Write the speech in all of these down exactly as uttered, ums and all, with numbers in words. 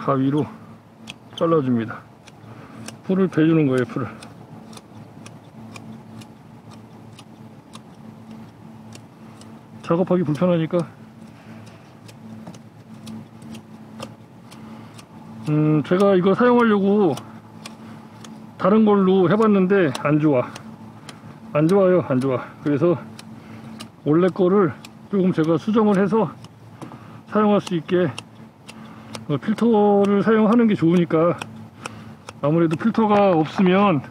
가위로 잘라줍니다. 풀을 베주는 거예요. 풀을. 작업하기 불편하니까 음 제가 이거 사용하려고 다른 걸로 해봤는데 안 좋아 안 좋아요 안 좋아. 그래서 원래 거를 조금 제가 수정을 해서 사용할 수 있게 필터를 사용하는 게 좋으니까. 아무래도 필터가 없으면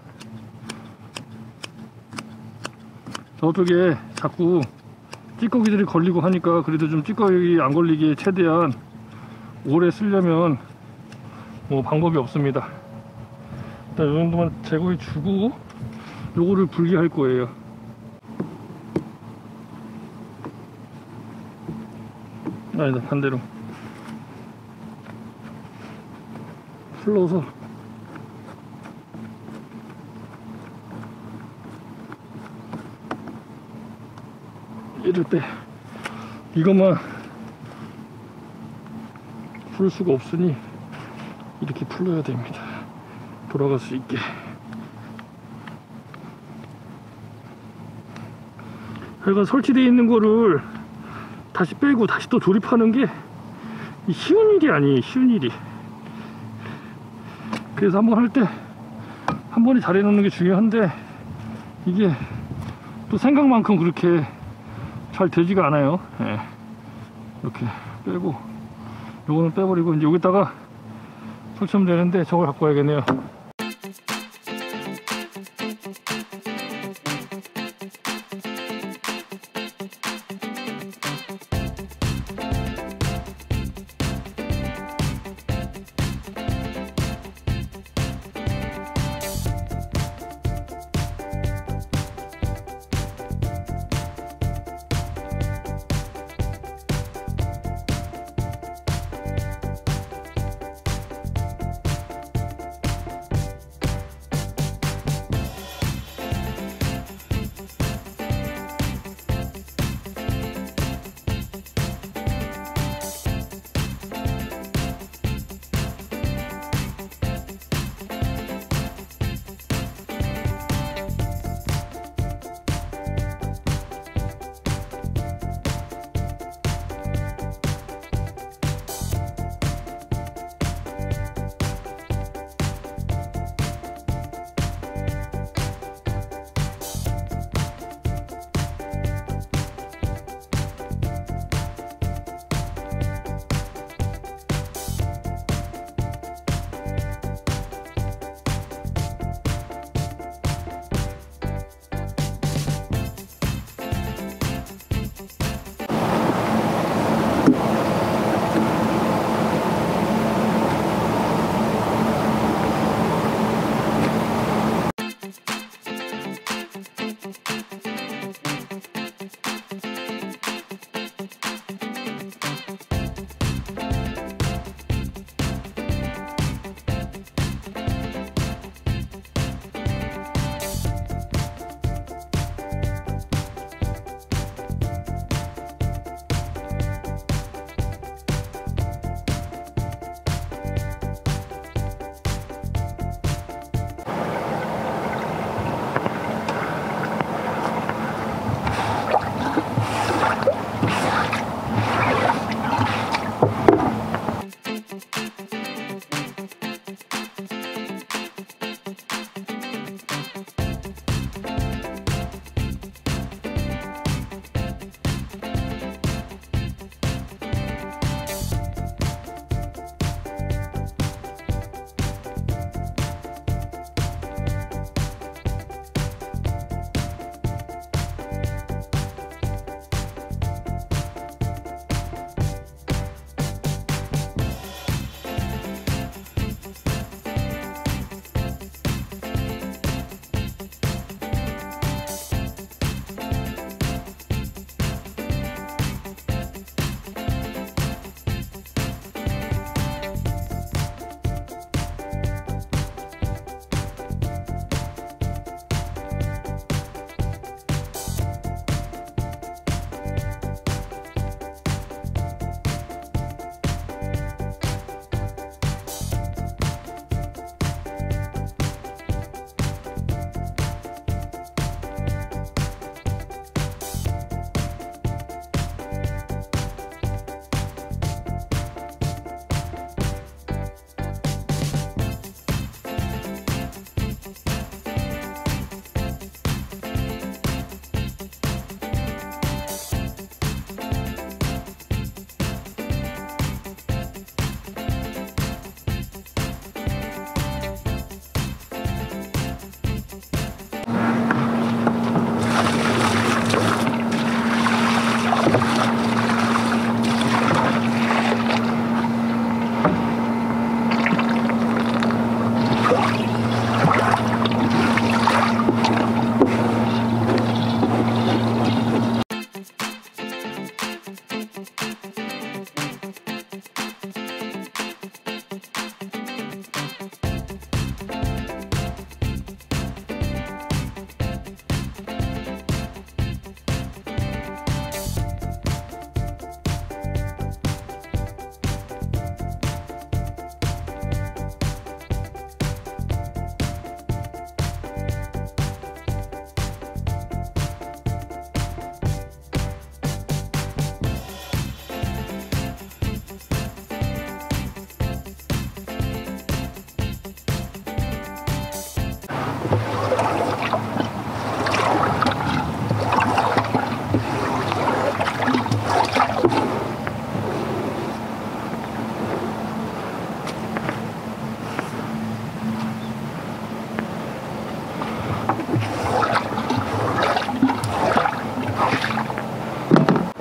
저쪽에 자꾸 찌꺼기들이 걸리고 하니까, 그래도 좀 찌꺼기 안 걸리게 최대한 오래 쓰려면 뭐 방법이 없습니다. 일단 이 정도만 제거해 주고 요거를 분리할 거예요. 아니다, 반대로 풀러서 얘를 빼. 이것만 풀 수가 없으니 이렇게 풀러야 됩니다. 돌아갈 수 있게. 얘가 설치되어 있는 거를 다시 빼고 다시 또 조립하는 게 쉬운 일이 아니에요. 쉬운 일이. 그래서 한번 할 때 한 번에 잘 해놓는 게 중요한데, 이게 또 생각만큼 그렇게 잘 되지가 않아요. 예. 이렇게 빼고 요거는 빼버리고 이제 여기다가 설치하면 되는데 저걸 갖고 와야겠네요.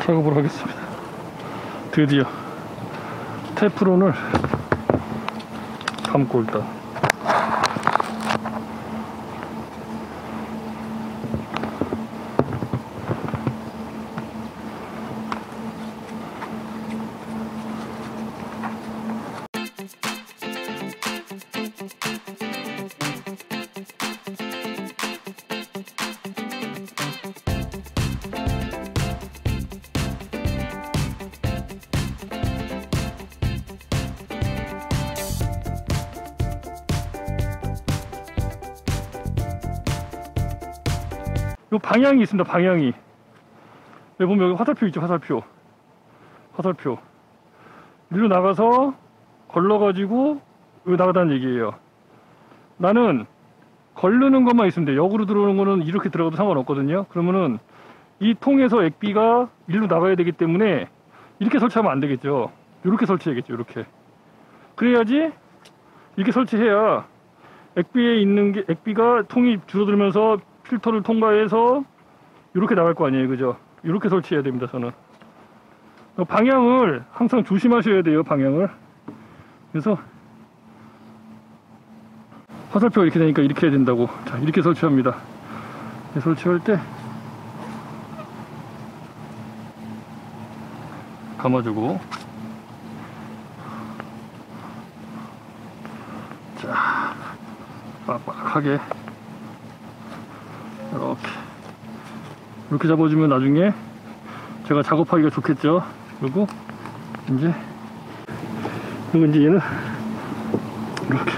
작업을 하겠습니다. 드디어 테프론을 감고 일단 요 방향이 있습니다. 방향이 여기 보면 여기 화살표 있죠. 화살표 화살표 일로 나가서 걸러가지고 여기 나가다는 얘기예요. 나는 걸르는 것만 있으면 돼. 역으로 들어오는 거는 이렇게 들어가도 상관없거든요. 그러면은 이 통에서 액비가 일로 나가야 되기 때문에 이렇게 설치하면 안 되겠죠. 이렇게 설치해야겠죠. 이렇게 그래야지 이렇게 설치해야 액비에 있는 게 액비가 통이 줄어들면서 필터를 통과해서 이렇게 나갈 거 아니에요. 그죠? 이렇게 설치해야 됩니다. 저는 방향을 항상 조심하셔야 돼요. 방향을. 그래서 화살표가 이렇게 되니까 이렇게 해야 된다고. 자, 이렇게 설치합니다. 이렇게 설치할 때 감아주고, 자, 빡빡하게 이렇게 이렇게 잡아주면 나중에 제가 작업하기가 좋겠죠. 그리고 이제 그리고 이제 얘는 이렇게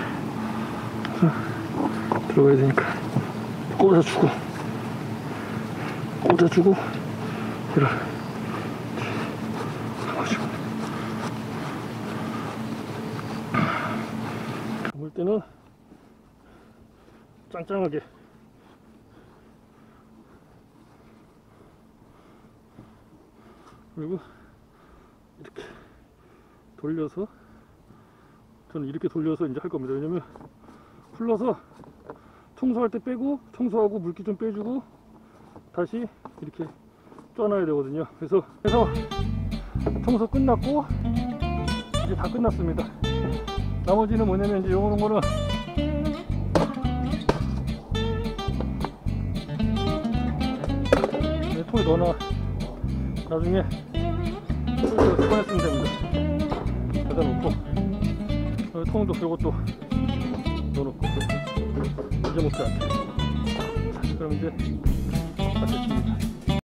들어가야 되니까 꽂아주고 꽂아주고 이렇게 잡아주고 감을 때는 짱짱하게 그리고 이렇게 돌려서 저는 이렇게 돌려서 이제 할 겁니다. 왜냐면 풀러서 청소할 때 빼고 청소하고 물기 좀 빼주고 다시 이렇게 쪄놔야 되거든요. 그래서 그래서 청소 끝났고 이제 다 끝났습니다. 나머지는 뭐냐면 이제 요런 거는 네, 통에 넣어놔. 나중에 꺼냈으면 됩니다. 여기다 놓고 여기 통도 이것도 넣어놓고 잊어먹지 않게. 자, 그럼 이제